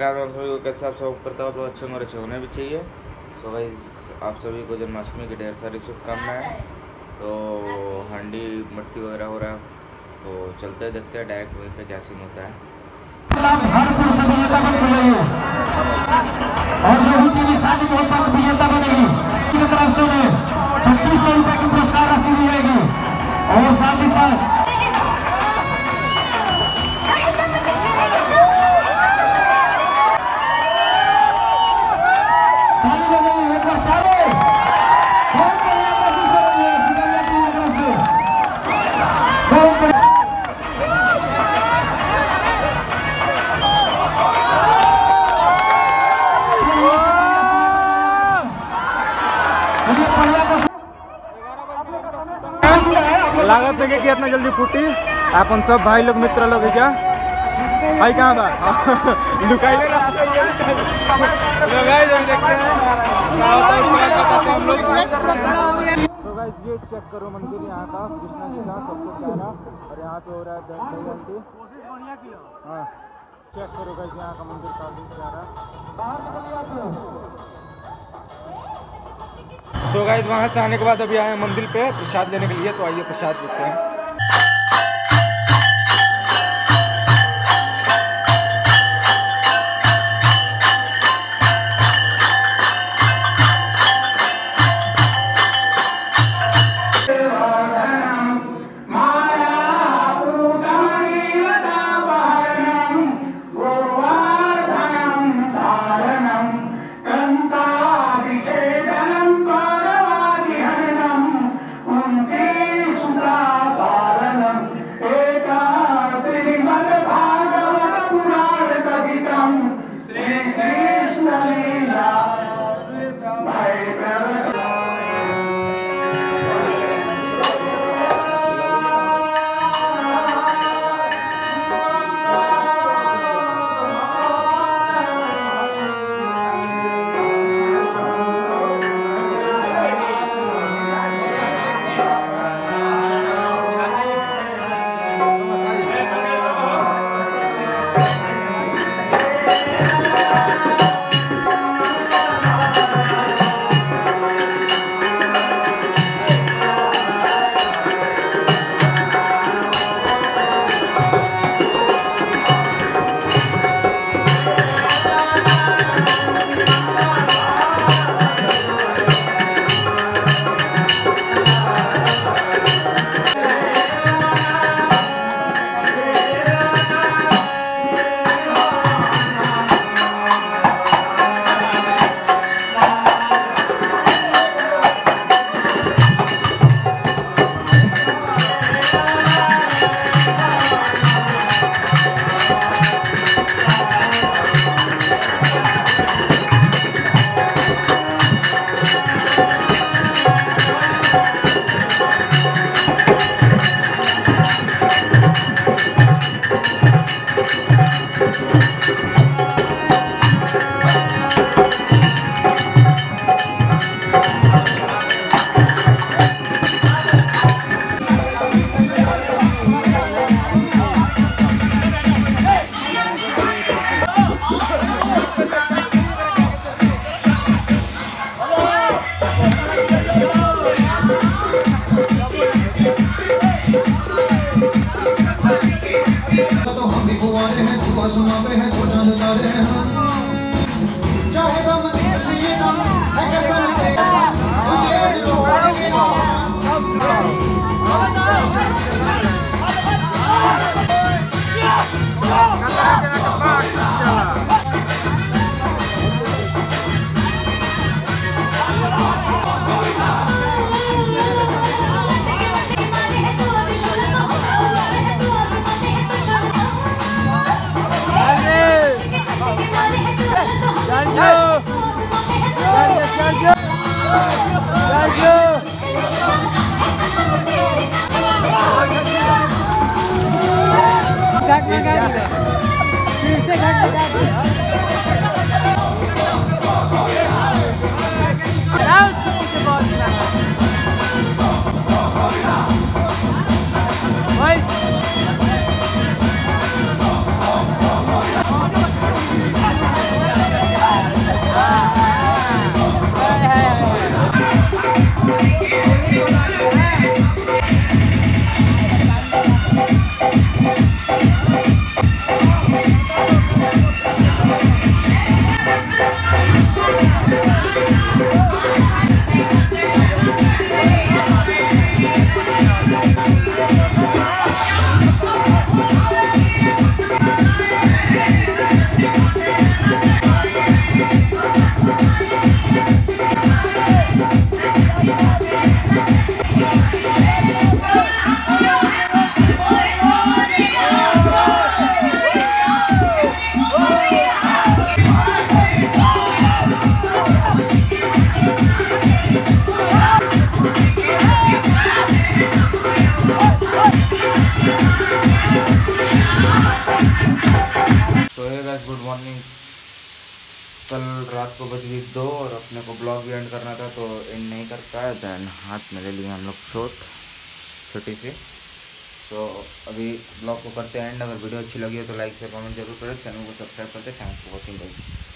राम राम सभी को। कैसे आप सब करता हूँ, आप लोग अच्छे और अच्छे होने भी चाहिए। सो गाइस, आप सभी को जन्माष्टमी की ढेर सारी शुभकामनाएं। तो हांडी मटकी वगैरह हो रहा है, तो चलते हैं, देखते हैं डायरेक्ट वहीं पे क्या सीन होता है। और साथ ही साथ लागत है कि इतना जल्दी फूटी अपन सब भाई लोग मित्र लोग है क्या भाई कहाँ बा लुकाई ले रहा देखते हैं क्या होता है, उसके बाद बताते हैं हम लोग। तो गाइस ये चेक करो मंदिर यहाँ का, कृष्णा जी का सबसे प्यारा, और यहाँ पे हो रहा है दही हंडी। हाँ चेक करो गाइस, यहाँ का मंदिर काफी प्यारा। सो गाइस वहाँ से आने के बाद अभी आए मंदिर पे प्रसाद लेने के लिए, तो आइए प्रसाद लेते हैं। कल रात को बज गई 2 और अपने को ब्लॉग भी एंड करना था तो एंड नहीं कर पाया। दैन हाथ में ले लिए हम लोग छोटी सी। तो अभी ब्लॉग को करते हैं एंड। अगर वीडियो अच्छी लगी हो तो लाइक शेयर कमेंट जरूर करें, चैनल को सब्सक्राइब करते। Thanks for watching guys.